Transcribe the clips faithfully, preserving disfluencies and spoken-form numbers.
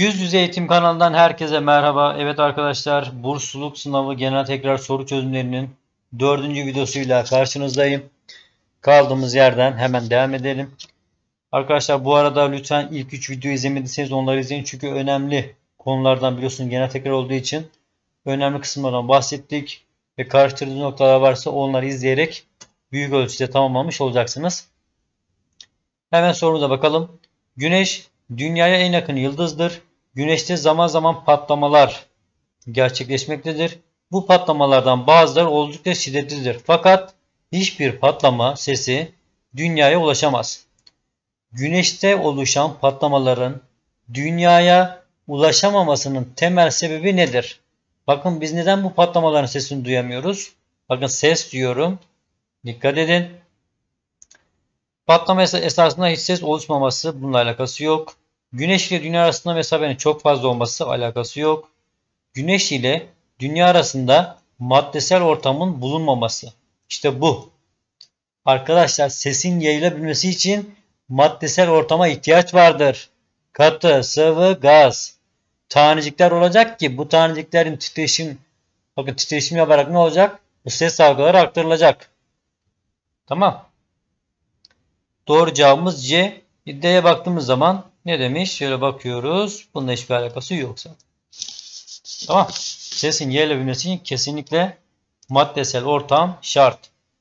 Yüz Yüze Eğitim kanalından herkese merhaba. Evet arkadaşlar, bursluluk sınavı genel tekrar soru çözümlerinin dördüncü videosuyla karşınızdayım. Kaldığımız yerden hemen devam edelim. Arkadaşlar bu arada lütfen ilk üç videoyu izlemediyseniz onları izleyin. Çünkü önemli konulardan biliyorsunuz genel tekrar olduğu için önemli kısımlardan bahsettik. Ve karıştırdığınız noktalar varsa onları izleyerek büyük ölçüde tamamlamış olacaksınız. Hemen sorumuza bakalım. Güneş dünyaya en yakın yıldızdır. Güneşte zaman zaman patlamalar gerçekleşmektedir. Bu patlamalardan bazıları oldukça şiddetlidir. Fakat hiçbir patlama sesi dünyaya ulaşamaz. Güneşte oluşan patlamaların dünyaya ulaşamamasının temel sebebi nedir? Bakın biz neden bu patlamaların sesini duyamıyoruz? Bakın ses diyorum. Dikkat edin. Patlama esasında hiç ses oluşmaması bununla alakası yok. Güneş ile dünya arasında mesafenin çok fazla olması alakası yok. Güneş ile dünya arasında maddesel ortamın bulunmaması. İşte bu. Arkadaşlar sesin yayılabilmesi için maddesel ortama ihtiyaç vardır. Katı, sıvı, gaz. Tanecikler olacak ki bu taneciklerin titreşim, bakın titreşim yaparak ne olacak? Bu ses dalgaları aktarılacak. Tamam. Doğru cevabımız C. D'ye baktığımız zaman ne demiş? Şöyle bakıyoruz. Bununla hiçbir alakası yoksa. Tamam. Sesin yayılabilmesi için kesinlikle maddesel ortam şart.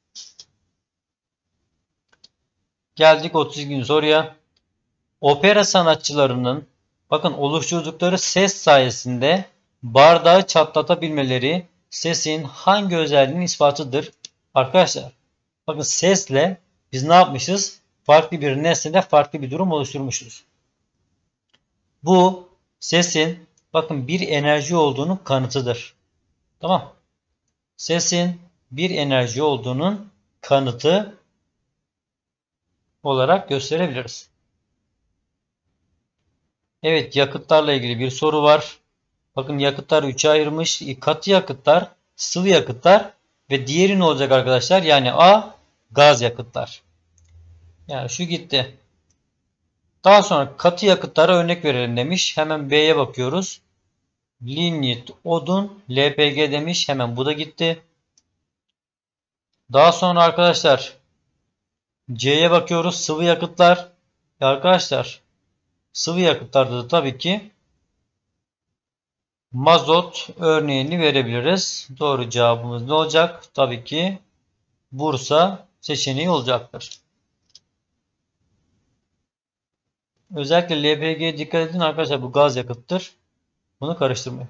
Geldik otuz ikinci soruya. Opera sanatçılarının bakın oluşturdukları ses sayesinde bardağı çatlatabilmeleri sesin hangi özelliğinin ispatıdır? Arkadaşlar bakın sesle biz ne yapmışız? Farklı bir nesnede farklı bir durum oluşturmuşuz. Bu sesin bakın bir enerji olduğunun kanıtıdır. Tamam. Sesin bir enerji olduğunun kanıtı olarak gösterebiliriz. Evet, yakıtlarla ilgili bir soru var. Bakın yakıtlar üçe ayırmış. Katı yakıtlar, sıvı yakıtlar ve diğeri ne olacak arkadaşlar? Yani A, gaz yakıtlar. Yani şu gitti. Daha sonra katı yakıtlara örnek verelim demiş. Hemen B'ye bakıyoruz. Lignit, odun, L P G demiş. Hemen bu da gitti. Daha sonra arkadaşlar C'ye bakıyoruz. Sıvı yakıtlar. Ya arkadaşlar sıvı yakıtlarda da tabii ki mazot örneğini verebiliriz. Doğru cevabımız ne olacak? Tabii ki Bursa seçeneği olacaktır. Özellikle L P G'ye dikkat edin arkadaşlar, bu gaz yakıttır. Bunu karıştırmayın.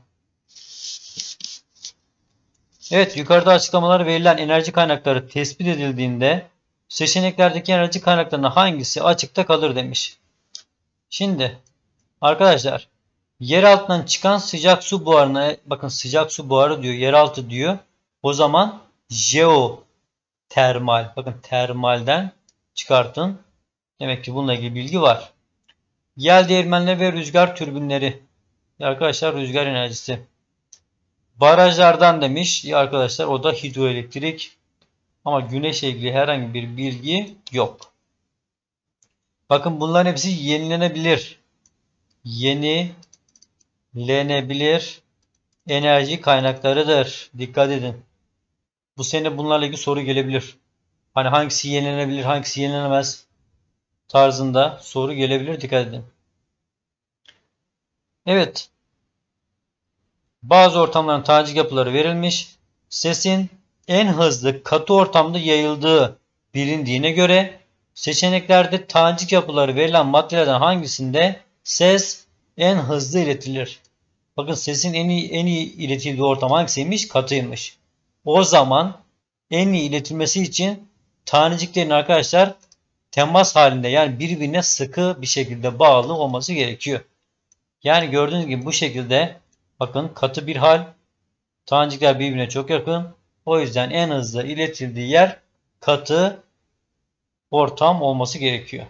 Evet, yukarıda açıklamaları verilen enerji kaynakları tespit edildiğinde seçeneklerdeki enerji kaynaklarına hangisi açıkta kalır demiş. Şimdi arkadaşlar yer altından çıkan sıcak su buharına bakın, sıcak su buharı diyor, yeraltı diyor. O zaman jeotermal, bakın termalden çıkartın. Demek ki bununla ilgili bilgi var. Yel değirmenleri ve rüzgar türbinleri. Arkadaşlar rüzgar enerjisi. Barajlardan demiş. Ya arkadaşlar o da hidroelektrik. Ama güneşle ilgili herhangi bir bilgi yok. Bakın bunların hepsi yenilenebilir. Yenilenebilir enerji kaynaklarıdır. Dikkat edin. Bu sene bunlarla ilgili soru gelebilir. Hani hangisi yenilenebilir, hangisi yenilenemez tarzında soru gelebilir. Dikkat edin. Evet. Bazı ortamların tanecik yapıları verilmiş. Sesin en hızlı katı ortamda yayıldığı bilindiğine göre seçeneklerde tanecik yapıları verilen maddelerden hangisinde ses en hızlı iletilir? Bakın sesin en iyi, en iyi iletildiği ortam hangisiymiş? Katıymış. O zaman en iyi iletilmesi için taneciklerin arkadaşlar temas halinde, yani birbirine sıkı bir şekilde bağlı olması gerekiyor. Yani gördüğünüz gibi bu şekilde bakın katı bir hal. Tanecikler birbirine çok yakın. O yüzden en hızlı iletildiği yer katı ortam olması gerekiyor.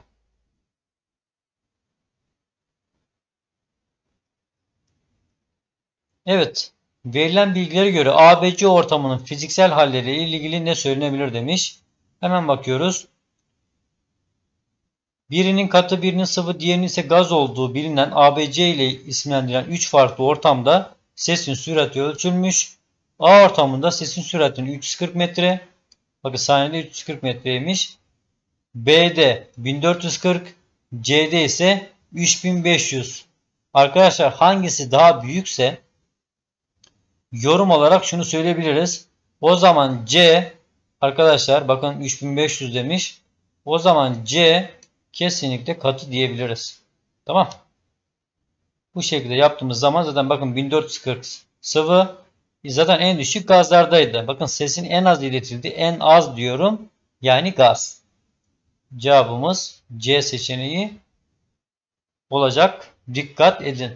Evet. Verilen bilgilere göre A B C ortamının fiziksel halleriyle ilgili ne söylenebilir demiş. Hemen bakıyoruz. Birinin katı, birinin sıvı, diğerinin ise gaz olduğu bilinen A B C ile isimlendirilen üç farklı ortamda sesin sürati ölçülmüş. A ortamında sesin süratinin üç yüz kırk metre. Bakın saniyede üç yüz kırk metreymiş. B'de bin dört yüz kırk. C'de ise üç bin beş yüz. Arkadaşlar hangisi daha büyükse yorum olarak şunu söyleyebiliriz. O zaman C, arkadaşlar bakın üç bin beş yüz demiş. O zaman C kesinlikle katı diyebiliriz. Tamam. Bu şekilde yaptığımız zaman zaten bakın bin dört yüz kırk sıvı, zaten en düşük gazlardaydı. Bakın sesin en az iletildi. En az diyorum. Yani gaz. Cevabımız C seçeneği olacak. Dikkat edin.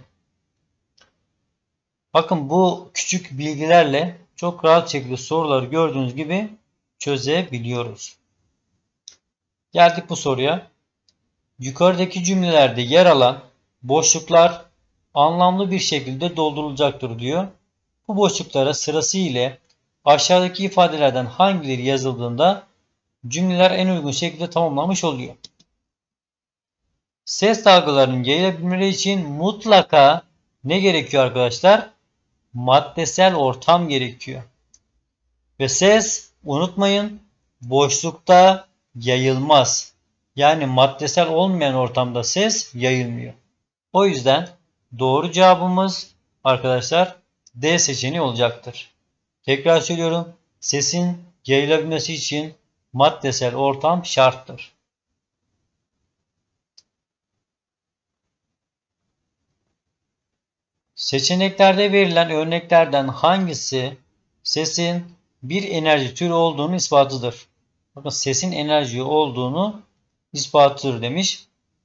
Bakın bu küçük bilgilerle çok rahat şekilde soruları gördüğünüz gibi çözebiliyoruz. Geldik bu soruya. Yukarıdaki cümlelerde yer alan boşluklar anlamlı bir şekilde doldurulacaktır diyor. Bu boşluklara sırasıyla aşağıdaki ifadelerden hangileri yazıldığında cümleler en uygun şekilde tamamlanmış oluyor. Ses dalgalarının yayılabilmeleri için mutlaka ne gerekiyor arkadaşlar? Maddesel ortam gerekiyor. Ve ses, unutmayın, boşlukta yayılmaz. Yani maddesel olmayan ortamda ses yayılmıyor. O yüzden doğru cevabımız arkadaşlar D seçeneği olacaktır. Tekrar söylüyorum. Sesin yayılabilmesi için maddesel ortam şarttır. Seçeneklerde verilen örneklerden hangisi sesin bir enerji türü olduğunu ispatıdır? Bakın sesin enerji olduğunu ispatıdır demiş.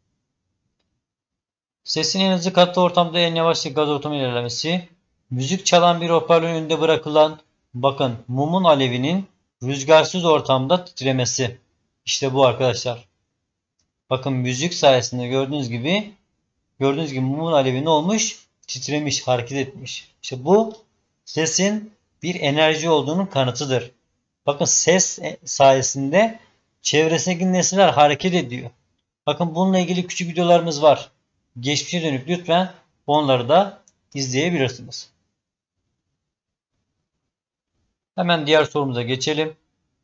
Sesin en hızlı katı ortamda en yavaş gaz ortamı ilerlemesi. Müzik çalan bir hoparlörün önünde bırakılan bakın mumun alevinin rüzgarsız ortamda titremesi. İşte bu arkadaşlar. Bakın müzik sayesinde gördüğünüz gibi gördüğünüz gibi mumun alevi ne olmuş? Titremiş, hareket etmiş. İşte bu sesin bir enerji olduğunun kanıtıdır. Bakın ses sayesinde çevresindeki nesneler hareket ediyor. Bakın bununla ilgili küçük videolarımız var. Geçmişe dönük lütfen onları da izleyebilirsiniz. Hemen diğer sorumuza geçelim.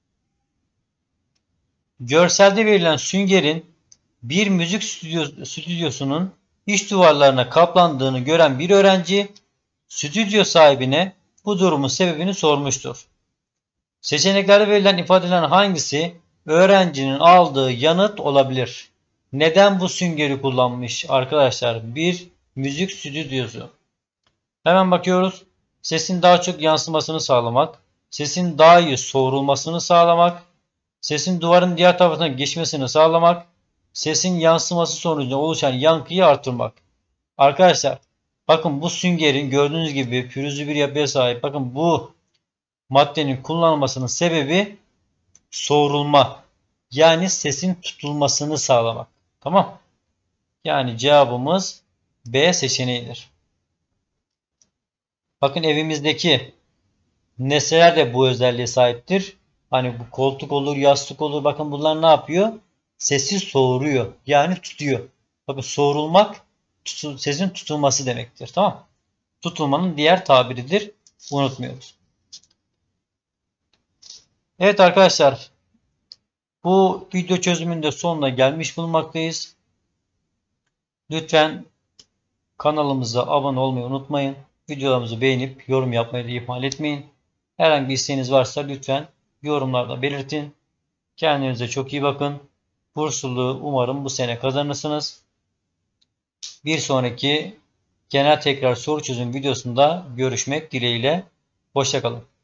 Görselde verilen süngerin bir müzik stüdyo, stüdyosunun iç duvarlarına kaplandığını gören bir öğrenci stüdyo sahibine bu durumun sebebini sormuştur. Seçeneklerde verilen ifadelerin hangisi öğrencinin aldığı yanıt olabilir? Neden bu süngeri kullanmış arkadaşlar? Bir müzik stüdyosu. Hemen bakıyoruz. Sesin daha çok yansımasını sağlamak, sesin daha iyi soğurulmasını sağlamak, sesin duvarın diğer tarafına geçmesini sağlamak, sesin yansıması sonucunda oluşan yankıyı artırmak. Arkadaşlar bakın bu süngerin gördüğünüz gibi pürüzlü bir yapıya sahip. Bakın bu maddenin kullanılmasının sebebi soğurulma. Yani sesin tutulmasını sağlamak. Tamam. Yani cevabımız B seçeneğidir. Bakın evimizdeki nesneler de bu özelliğe sahiptir. Hani bu koltuk olur, yastık olur. Bakın bunlar ne yapıyor? Sesi soğuruyor. Yani tutuyor. Bakın soğurulmak tutu, sesin tutulması demektir. Tamam. Tutulmanın diğer tabiridir. Unutmuyoruz. Evet arkadaşlar. Bu video çözümünde sonuna gelmiş bulunmaktayız. Lütfen kanalımıza abone olmayı unutmayın. Videolarımızı beğenip yorum yapmayı da ihmal etmeyin. Herhangi bir isteğiniz varsa lütfen yorumlarda belirtin. Kendinize çok iyi bakın. Bursluluğu umarım bu sene kazanırsınız. Bir sonraki genel tekrar soru çözüm videosunda görüşmek dileğiyle. Hoşça kalın.